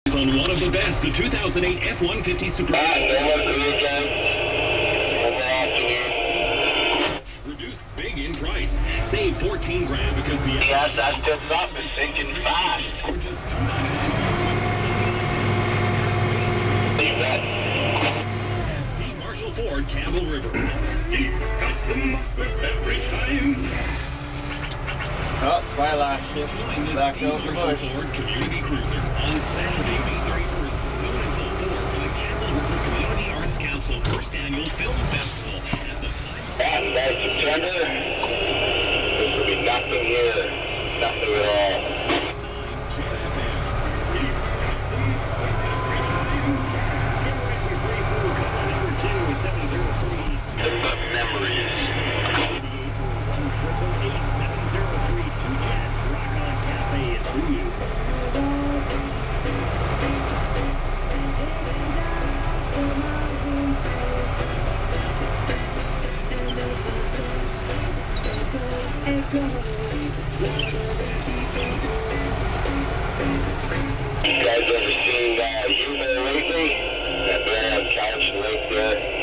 On one of the best, the 2008 F-150 Super. Reduced big in price. Save 14 grand because the yes, that tips up. It's sinking fast. Steve Marshall Ford, Campbell River. Steve cuts the mustard every time. Oh, it's my last shift. Back over the bush. Ford Community Cruiser on Saturday, May 31st, noon until 4 for the Campbell River Community Arts Council First Annual Film Festival. At the time By September, this will be nothing here. Nothing at all. It's the memories. You guys ever seen U-Boat lately? That man on Couch Lake there?